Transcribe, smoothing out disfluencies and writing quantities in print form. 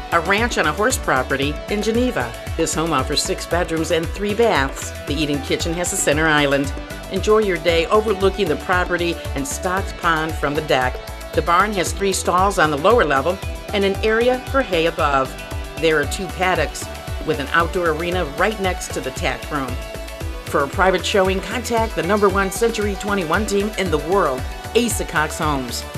a ranch on a horse property in Geneva. This home offers 6 bedrooms and 3 baths. The eat-in kitchen has a center island. Enjoy your day overlooking the property and stocked pond from the deck. The barn has 3 stalls on the lower level and an area for hay above. There are 2 paddocks with an outdoor arena right next to the tack room. For a private showing, contact the #1 Century 21 team in the world, Asa Cox Homes.